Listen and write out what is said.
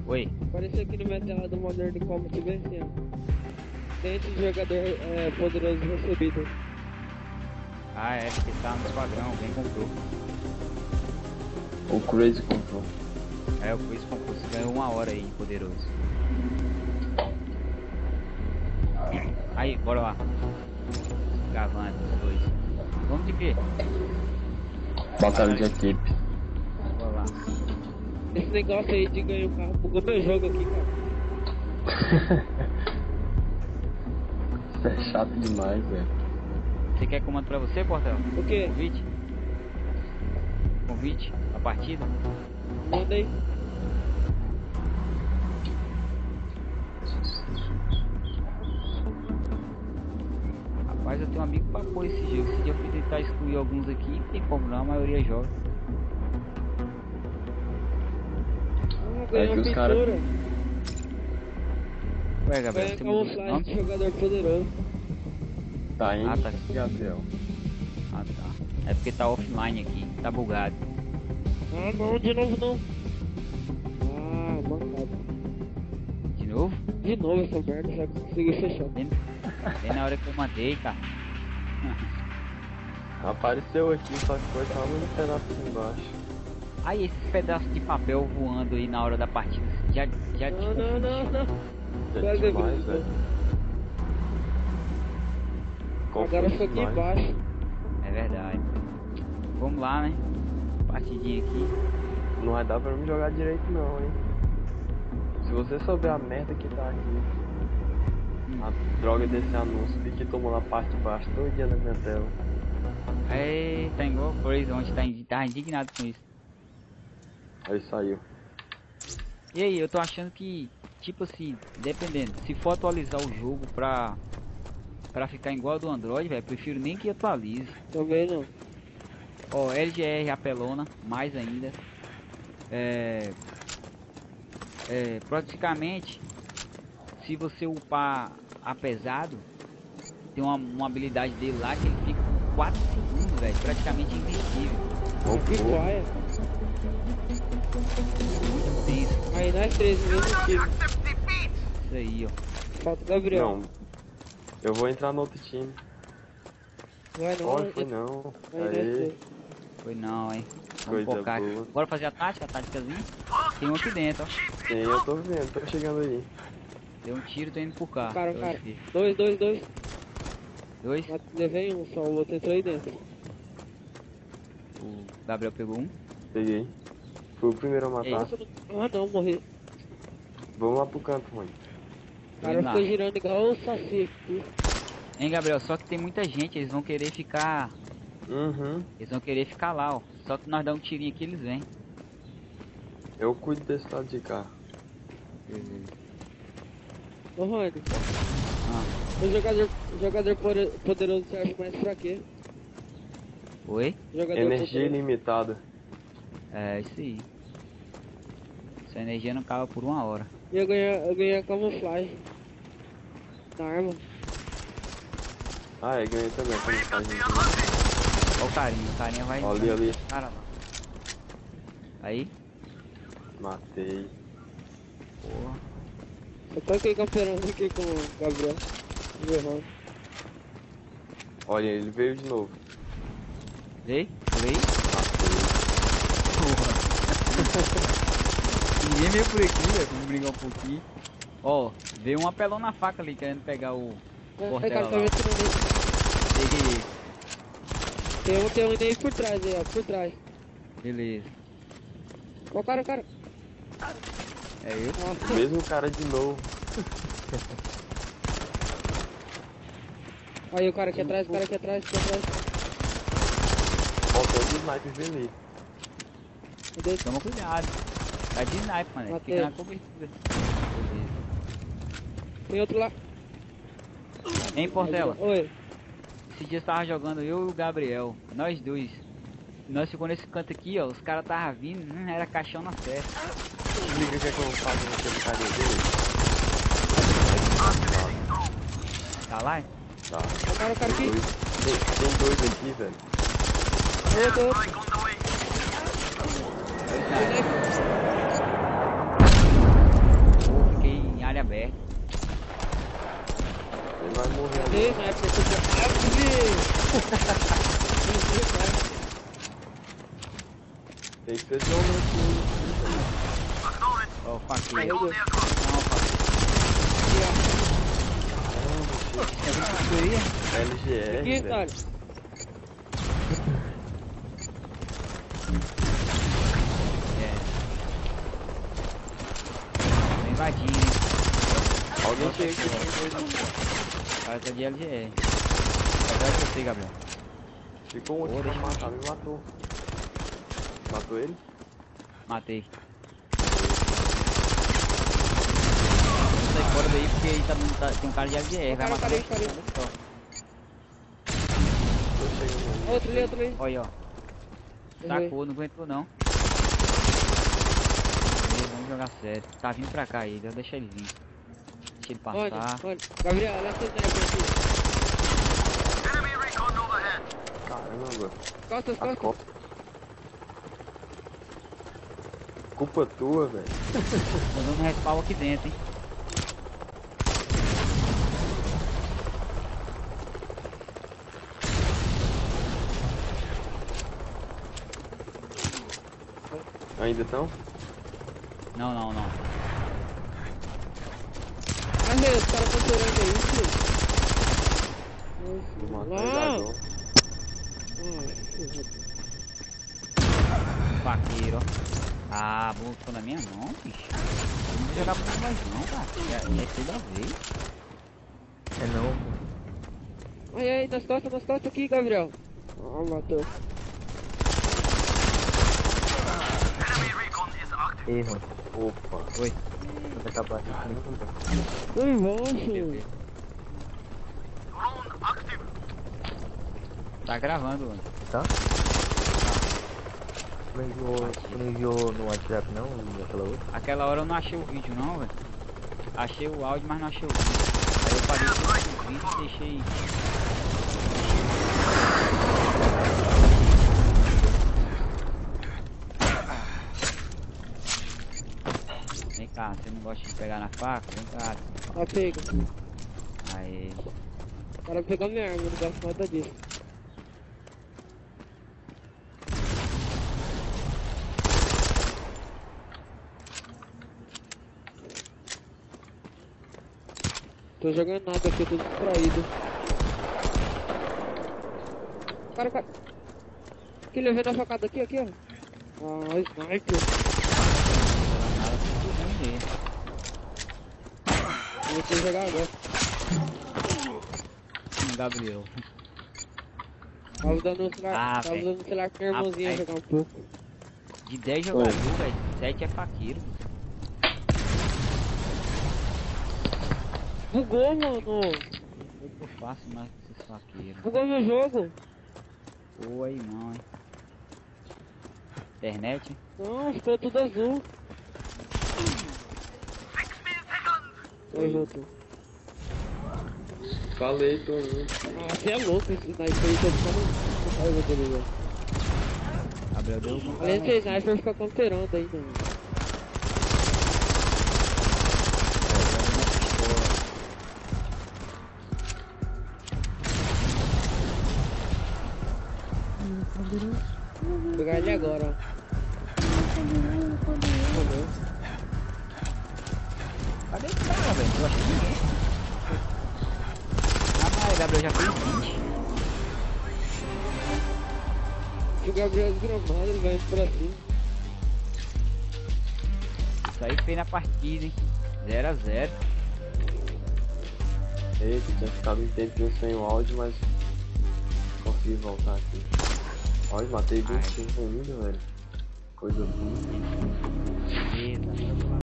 Oi. Apareceu aqui na minha tela do Modern Combat vencendo. Dente de jogador poderoso recebido. Ah, é, porque tá no esquadrão, alguém comprou. O Crazy comprou. É, o Chris comprou, você ganhou 1 hora aí, poderoso. Aí, bora lá. Gravando, os dois. Vamos de quê? Batalha de equipe. Bora lá. Esse negócio aí de ganhar um carro bugou meu jogo aqui, cara. Isso é chato demais, velho. Você quer comando pra você, Portela? O quê? Convite? Convite? A partida? Manda aí. Rapaz, eu tenho um amigo pra pôr esse jogo. Esse dia eu fui tentar excluir alguns aqui, não tem como não, a maioria joga. Ganhou que uma os cara- pintura. Ué, Gabriel, Ganha você mudou de camuflagem de nome? jogador poderoso. Tá indo, tá. Gabriel. Ah, tá. É porque tá offline aqui, tá bugado. Ah, não, de novo não. Ah, mancado. De novo? De novo essa merda, já consegui fechar. Bem na hora que eu mandei, cara. Apareceu aqui, só que foi só no pedaço de embaixo. Aí esses pedaços de papel voando aí na hora da partida, já te Não, não, não, não. É Vai, demais, Gabriel. velho. Agora foi aqui demais. embaixo. É verdade. Vamos lá, né? Partidinha aqui. Não vai dar pra mim jogar direito não, hein. Se você souber a merda que tá aqui, a droga desse anúncio que tomou na parte de baixo todo dia na minha tela. Aí, tá igual o Crazy, onde tá indignado com isso. Aí saiu. E aí, eu tô achando que, tipo assim, dependendo, se for atualizar o jogo pra ficar igual ao do Android, velho, prefiro nem que atualize. Também não. Ó, LGR apelona, mais ainda. Praticamente, se você upar a pesado, tem uma habilidade dele lá que ele fica por 4 segundos, velho, praticamente invencível. Que paia. Muito tenso. Aí nós três, no mesmo time. Isso aí, ó. Falta o Gabriel. Não, eu vou entrar no outro time. Vai não. Olha, foi não. Aí nós Aí, três. Foi não, hein. Vamos coisa focar aqui. boa. Bora fazer a táticazinha? Tem um aqui dentro, ó. Sim, eu tô vendo, tô chegando aí. Deu um tiro, tô indo por cá. Cara. Dois. Dois. Levei um só, o outro entrou aí dentro. O Gabriel pegou um. Peguei. Fui o primeiro a Ei. matar. Ah não, morri. Vamos lá pro canto, mãe. O cara Vamos lá. ficou girando igual o Saci aqui. Hein, Gabriel, só que tem muita gente, eles vão querer ficar... Uhum. Eles vão querer ficar lá, ó. Só que nós dá um tirinho aqui, eles vêm. Eu cuido desse lado de cá. Ô Rony, Ah. o jogador poderoso serve mais pra quê? Oi? Jogador Energia poderoso. ilimitada. É, isso aí. Sua energia não acaba por 1 hora. E eu ganhei a camuflagem. Na arma. Ah, é, ganhei também. Ó o carinha vai... Ó, ali. Cara lá. Aí. Matei. Porra. Eu tô aqui campeando aqui com o Gabriel. Verão. Olha, ele veio de novo. Vem? Matei. Ninguém veio por aqui, velho. Vamos brigar um pouquinho. Ó, veio um apelão na faca ali, querendo pegar o Ai, Portela cara, tá lá. me atirando aí. Peguei ele. Tem um aí por trás aí, ó. Por trás. Beleza. Ó o cara. É eu? Nossa. Mesmo cara de novo. Aí o cara aqui atrás, Faltou de sniper ali. Cadê? Toma cuidado. Tá de sniper, mano. Matei. Fica na cobertura. Beleza. Tem outro lá. Hein, Portela? Oi. Esse dia tava jogando eu e o Gabriel. Nós dois. Nós ficou nesse canto aqui, ó. Os caras tava vindo. Era caixão na festa. Liga que é que eu faço naquele cara dele. Tá lá? Tá. O cara aqui. Tem dois aqui, velho. Outro. vai morrer Ei, ali. na época que eu Tem que ser John aqui. Ó, o faqueiro. Carregou. Não, faqueiro. LGR, Aqui, velho. cara. Tô invadindo, hein? Alguém chega aqui. O cara tá de LGR. Atrás de você, Gabriel. Ficou um outro pra matar, me matou. Matou ele? Matei. Vou sair fora daí porque aí tem um cara de LGR. Vai matar Parei. Tô chegando ali. Outro ali. Olha aí, ó. Sacou, não aguentou não. Vamos jogar sério. Tá vindo pra cá ele, deixa ele vir. Deixa ele Olha. passar. Gabriel, olha essa ideia aqui. Caramba. Costas. A Copa. Culpa tua, velho. Tô dando respawn aqui dentro, hein. Ainda estão? Não. Mas aí, os caras estão chorando aí, filho. Do mato Não. pegador. Faqueiro, ó. Ah, bom, ficou na minha mão, bicho. Eu não vou jogar por mais não, cara. É toda vez. É não. Aí, nas costas aqui, Gabriel. Matou. Erro. Opa. Oi. Vou acabar aqui. Foi bom, filho. Tá gravando, mano. Tá? Tu não enviou no WhatsApp não? Naquela outra? Aquela hora eu não achei o vídeo não, velho. Achei o áudio, mas não achei o vídeo. Aí eu parei o vídeo e deixei. Vem cá, você não gosta de pegar na faca? Vem cá. Ó, pega. Aí. O cara pegou minha arma, não gosto nada disso. Tô jogando nada aqui, tô distraído. Cara. Que levei na facada aqui, ó. Ah, sniper. Nada tudo bem. Vou ter que jogar agora. Gabriel. Tava dando um celular, velho. dando um celular pra minha irmãzinha Rapaz. jogar um pouco. De 10 jogadores, velho. 7 é faqueiro. Bugou, mano. Eu faço mais que esses faqueiros. Bugou meu jogo. Pô, aí não, hein. Internet? Não, ficou tudo azul. Oi, voltou. Falei, tô indo. Ah, você é louco esse sniper aí, tô ficando com raiva dele, velho. Gabriel deu um Além de ser sniper, fica camperando ainda, mano. Vou pegar ele agora, ó. Cadê esse cara, velho? Eu achei ninguém. Ah, o Gabriel já fez 20. Se o Gabriel é desgramado, ele vai indo pra cima. Isso aí fez na partida, hein? 0 a 0. Eita, tinha ficado um tempinho sem o áudio, mas consegui voltar aqui. Olha, matei 25 ainda, velho. Coisa boa. Eita,